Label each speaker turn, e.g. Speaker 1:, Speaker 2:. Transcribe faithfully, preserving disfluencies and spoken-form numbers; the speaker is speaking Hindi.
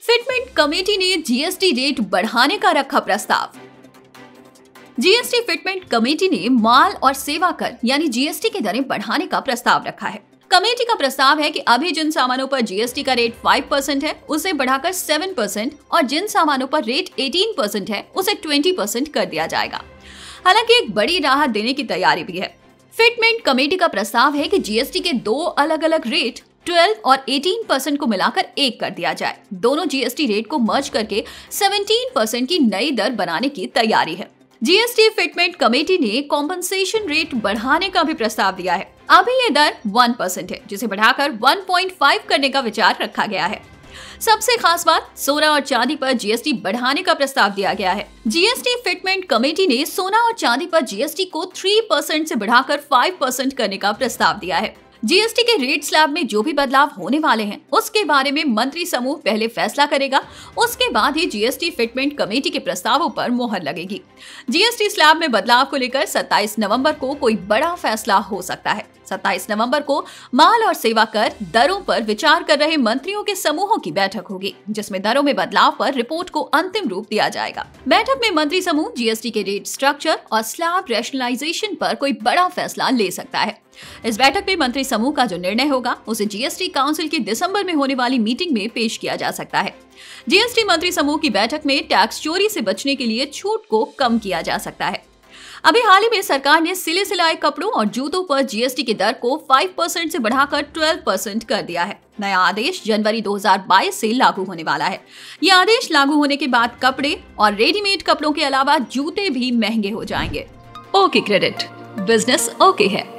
Speaker 1: फिटमेंट कमेटी ने जीएसटी रेट बढ़ाने का रखा प्रस्ताव। जीएसटी फिटमेंट कमेटी ने माल और सेवा कर यानी जीएसटी की दरें बढ़ाने का प्रस्ताव रखा है। कमेटी का प्रस्ताव है कि अभी जिन सामानों पर जीएसटी का रेट पाँच परसेंट है उसे बढ़ाकर सात परसेंट और जिन सामानों पर रेट अठारह परसेंट है उसे बीस परसेंट कर दिया जाएगा। हालांकि एक बड़ी राहत देने की तैयारी भी है। फिटमेंट कमेटी का प्रस्ताव है कि जीएसटी के दो अलग अलग रेट बारह और अठारह परसेंट को मिलाकर एक कर दिया जाए। दोनों जीएसटी रेट को मर्ज करके सत्रह परसेंट की नई दर बनाने की तैयारी है। जीएसटी फिटमेंट कमेटी ने कॉम्पनसेशन रेट बढ़ाने का भी प्रस्ताव दिया है। अभी ये दर एक परसेंट है, जिसे बढ़ाकर एक पॉइंट पाँच करने का विचार रखा गया है। सबसे खास बात, सोना और चांदी पर जीएसटी बढ़ाने का प्रस्ताव दिया गया है। जीएसटी फिटमेंट कमेटी ने सोना और चांदी पर जीएसटी को तीन परसेंट से बढ़ाकर पाँच परसेंट करने का प्रस्ताव दिया है। जीएसटी के रेट स्लैब में जो भी बदलाव होने वाले हैं उसके बारे में मंत्री समूह पहले फैसला करेगा, उसके बाद ही जीएसटी फिटमेंट कमेटी के प्रस्तावों पर मोहर लगेगी। जीएसटी स्लैब में बदलाव को लेकर सत्ताईस नवंबर को कोई बड़ा फैसला हो सकता है। सत्ताईस नवंबर को माल और सेवा कर दरों पर विचार कर रहे मंत्रियों के समूहों की बैठक होगी, जिसमें दरों में बदलाव पर रिपोर्ट को अंतिम रूप दिया जाएगा। बैठक में मंत्री समूह जीएसटी के रेट स्ट्रक्चर और स्लैब रैशनलाइजेशन पर कोई बड़ा फैसला ले सकता है। इस बैठक में मंत्री समूह का जो निर्णय होगा उसे जीएसटी काउंसिल की दिसंबर में होने वाली मीटिंग में पेश किया जा सकता है। जीएसटी मंत्री समूह की बैठक में टैक्स चोरी से बचने के लिए छूट को कम किया जा सकता है। अभी हाल ही में सरकार ने सिले सिलाए कपड़ों और जूतों पर जीएसटी की दर को पाँच परसेंट से बढ़ाकर बारह परसेंट कर दिया है। नया आदेश जनवरी दो हज़ार बाईस से लागू होने वाला है। यह आदेश लागू होने के बाद कपड़े और रेडीमेड कपड़ों के अलावा जूते भी महंगे हो जाएंगे। ओके क्रेडिट, बिजनेस ओके है।